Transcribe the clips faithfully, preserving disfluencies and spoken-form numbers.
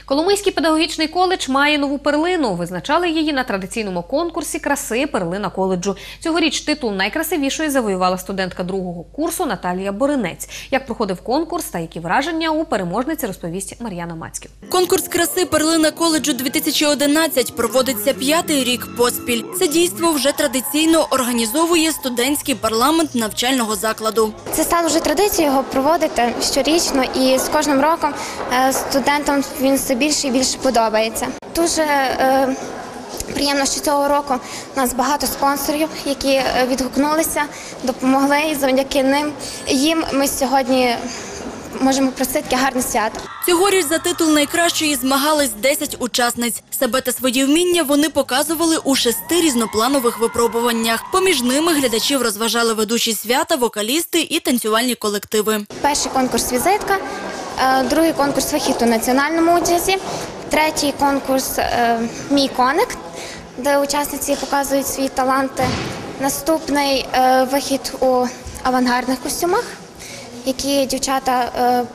Коломийський педагогічний коледж має нову перлину. Визначали її на традиційному конкурсі краси «Перлина коледжу». Цьогоріч титул найкрасивішої завоювала студентка другого курсу Наталія Боринець. Як проходив конкурс та які враження у переможниці, розповість Мар'яна Мацьків. Конкурс краси «Перлина коледжу дві тисячі одинадцять» проводиться п'ятий рік поспіль. Це дійство вже традиційно організовує студентський парламент навчального закладу. Це стало вже традицією його проводити щорічно, і з кожним роком студентам він все більше і більше подобається. Дуже е, приємно, що цього року у нас багато спонсорів, які відгукнулися, допомогли, і завдяки ним їм ми сьогодні можемо просити таке гарне свято. Цьогоріч за титул найкращої змагались десять учасниць. Себе та свої вміння вони показували у шести різнопланових випробуваннях. Поміж ними глядачів розважали ведучі свята, вокалісти і танцювальні колективи. Перший конкурс «Візитка», другий конкурс «Вихід у національному одязі», третій конкурс «Мій коник», де учасниці показують свої таланти. Наступний вихід у авангардних костюмах, які дівчата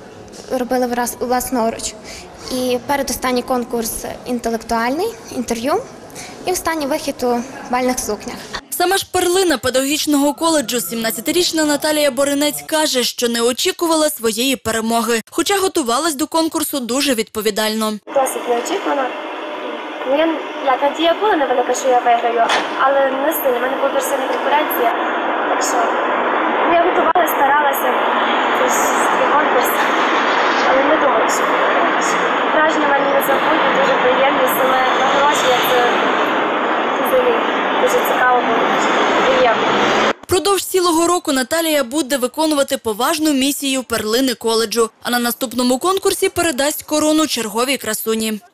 робили власноруч. І передостанній конкурс інтелектуальний, інтерв'ю, і останній вихід у бальних сукнях. Сама ж перлина педагогічного коледжу, сімнадцятирічна Наталія Боринець, каже, що не очікувала своєї перемоги, хоча готувалась до конкурсу дуже відповідально. Досить неочікувано. Я, як надія була невелика, що я виграю, але не сильно, в мене була дуже сильна конкуренція. Так що я готувалася, старалася, це ж такий конкурс, але не думала, що виграю. Враження в мене не забудні, дуже приємні, саме нагородження, це взагалі дуже цікаво було, приємно. Продовж цілого року Наталія буде виконувати поважну місію перлини коледжу, а на наступному конкурсі передасть корону черговій красуні.